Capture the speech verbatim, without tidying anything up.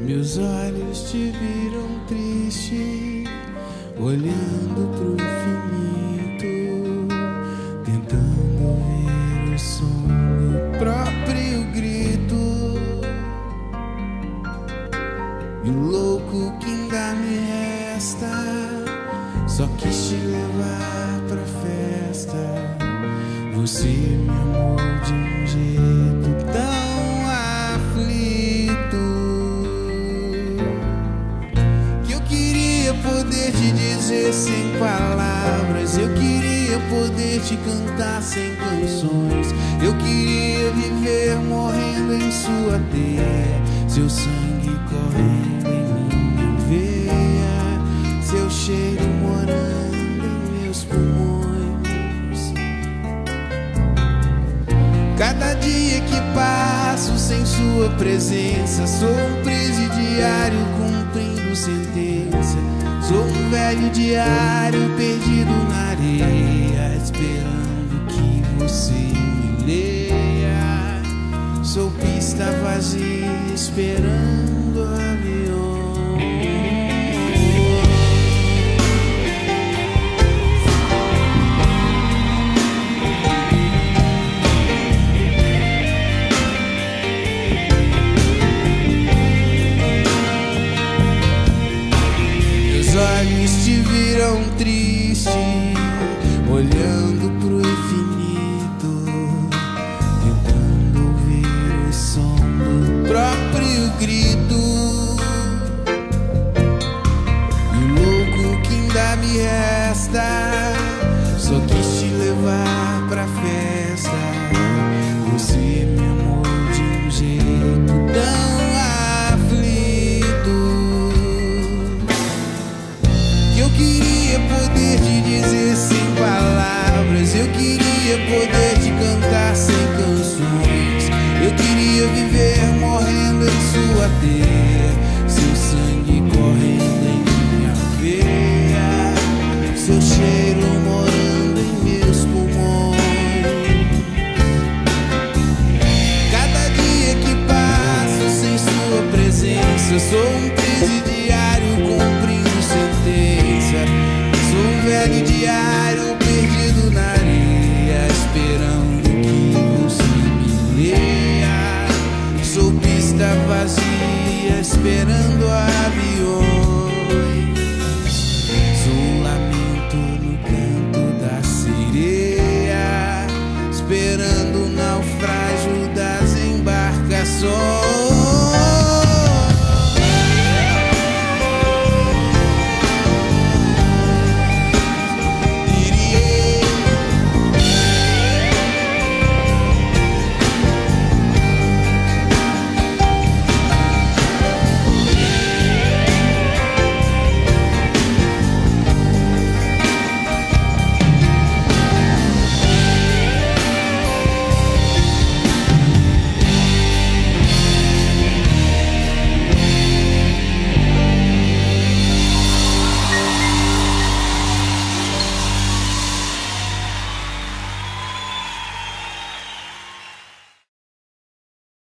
Meus olhos te viram triste, olhando pro infinito, tentando ouvir o som do próprio grito. E o louco que ainda me resta, só quis te levar pra festa. Você me amou de um jeito tão aflito, que eu queria poder te dizer sem palavras. Eu queria poder te cantar sem canções. Eu queria viver morrendo em sua teia, seu sangue correndo em minha veia, seu cheiro morando em meus pulmões. Cada dia que passo sem sua presença, sou um presidiário cumprindo sentença. Sou um velho diário perdido na areia, esperando que você me leia. Sou pista vazia esperando avião. Olhos te viram triste, olhando pro infinito, tentando ouvir o som do próprio grito. E o louco que ainda me resta, só quis te levar pra festa. Você me amou de um jeito tão eu queria poder te dizer sem palavras. Eu queria poder te cantar sem canções. Eu queria viver morrendo em sua teia, seu sangue correndo em minha veia, seu cheiro morando em meus pulmões. Cada dia que passo sem sua presença, sou um presidiário cumprindo sentença. Sou um velho diário perdido na areia, esperando que você me leia. Sou pista vazia esperando aviões. Sou um lamento no canto da sereia, esperando o naufrágio das embarcações.